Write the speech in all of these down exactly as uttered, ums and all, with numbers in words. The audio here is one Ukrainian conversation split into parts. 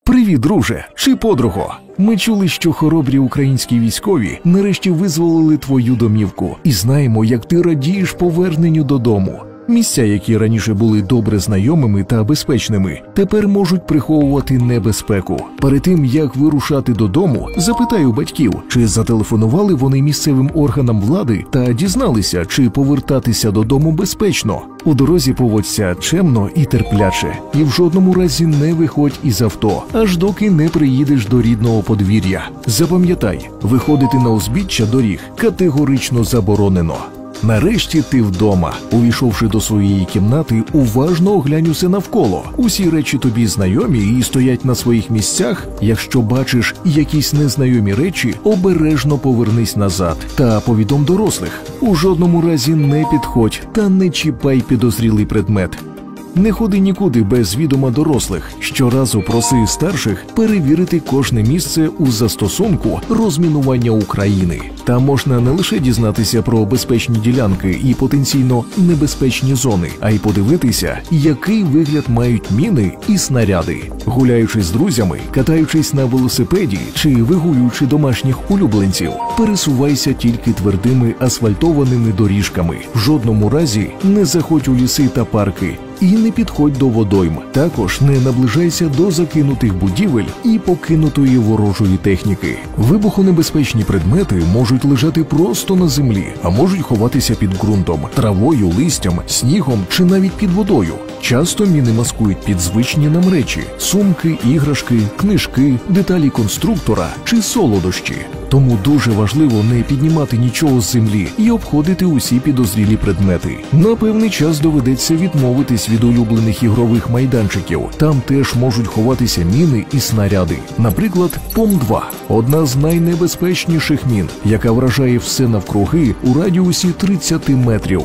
Привіт, друже чи подруго! Ми чули, що хоробрі українські військові нарешті визволили твою домівку. І знаємо, як ти радієш поверненню додому. Місця, які раніше були добре знайомими та безпечними, тепер можуть приховувати небезпеку. Перед тим, як вирушати додому, запитай у батьків, чи зателефонували вони місцевим органам влади та дізналися, чи повертатися додому безпечно. У дорозі поводься чемно і терпляче. І в жодному разі не виходь із авто, аж доки не приїдеш до рідного подвір'я. Запам'ятай, виходити на узбіччя доріг категорично заборонено. Нарешті ти вдома. Увійшовши до своєї кімнати, уважно оглянь усе навколо. Усі речі тобі знайомі і стоять на своїх місцях. Якщо бачиш якісь незнайомі речі, обережно повернись назад та повідом дорослих. У жодному разі не підходь та не чіпай підозрілий предмет. Не ходи нікуди без відома дорослих. Щоразу проси старших перевірити кожне місце у застосунку розмінування України. Там можна не лише дізнатися про безпечні ділянки і потенційно небезпечні зони, а й подивитися, який вигляд мають міни і снаряди. Гуляючи з друзями, катаючись на велосипеді чи вигулюючи домашніх улюбленців, пересувайся тільки твердими асфальтованими доріжками. В жодному разі не заходь у ліси та парки. І не підходь до водойм. Також не наближайся до закинутих будівель і покинутої ворожої техніки. Вибухонебезпечні предмети можуть лежати просто на землі, а можуть ховатися під ґрунтом, травою, листям, снігом чи навіть під водою. Часто міни маскують під звичні нам речі – сумки, іграшки, книжки, деталі конструктора чи солодощі. Тому дуже важливо не піднімати нічого з землі і обходити усі підозрілі предмети. На певний час доведеться відмовитись від улюблених ігрових майданчиків. Там теж можуть ховатися міни і снаряди. Наприклад, пом два – одна з найнебезпечніших мін, яка вражає все навкруги у радіусі тридцять метрів.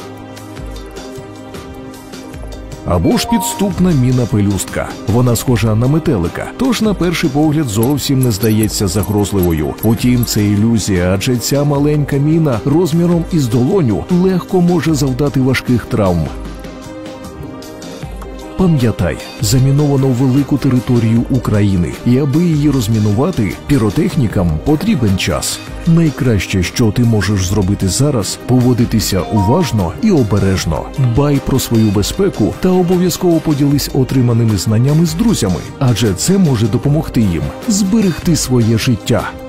Або ж підступна міна-пелюстка. Вона схожа на метелика, тож на перший погляд зовсім не здається загрозливою. Утім, це ілюзія, адже ця маленька міна розміром із долоню легко може завдати важких травм. Пам'ятай, заміновано велику територію України, і аби її розмінувати, піротехнікам потрібен час. Найкраще, що ти можеш зробити зараз – поводитися уважно і обережно. Дбай про свою безпеку та обов'язково поділись отриманими знаннями з друзями, адже це може допомогти їм зберегти своє життя.